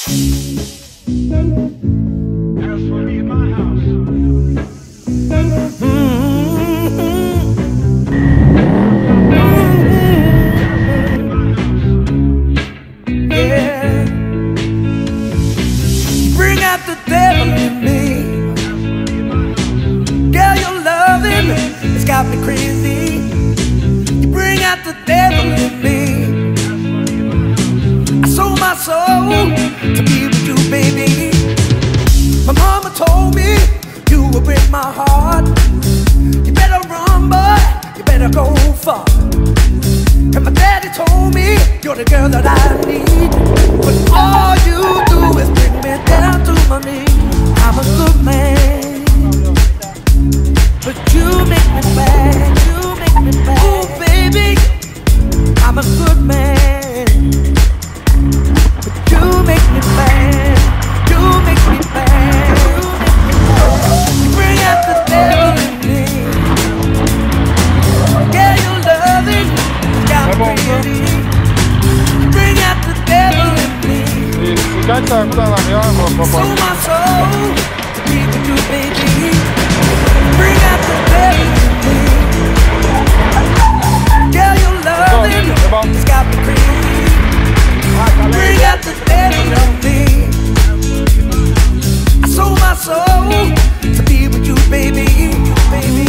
The devil in me, girl, your loving it's got me crazy. You bring out the devil in me. I sold my soul to be with you, baby. My mama told me you would break my heart. You better run, boy, you better go far. And my daddy told me you're the girl that I need, but all you do is bring me down to my knees. I'm a good man, but you make me bad. You make me bad. Ooh, baby, I'm a good man, but you make me bad. You make me bad. You bring out the devil in me. Yeah, you love it. Got me crazy. Bring out the devil in me. Sold my soul to be with you, baby. Bring out the devil in me. Girl, your loving it's got me crazy. Bring out the devil in me. I sold my soul to be with you, baby, baby.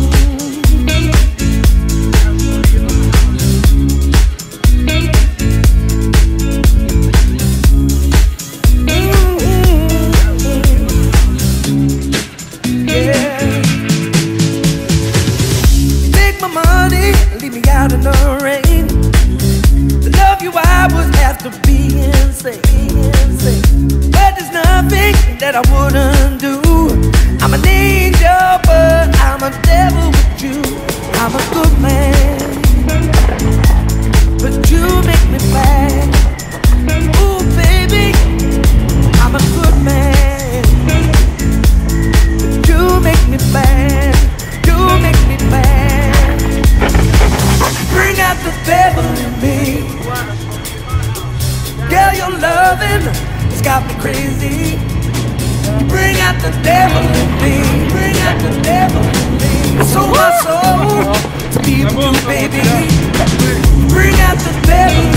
Leave me out in the rain. To love you I would have to be insane. But there's nothing that I wouldn't do. I'm an angel, but I'm a devil with you. I'm a good man, but you make me bad. Ooh, baby, I'm a good man, but you make me bad. You make me bad. Bring out the devil in me. Girl, your loving it's got me crazy. Bring out the devil in me. Bring out the devil in me. I sold my soul to be with you, baby. Bring out the devil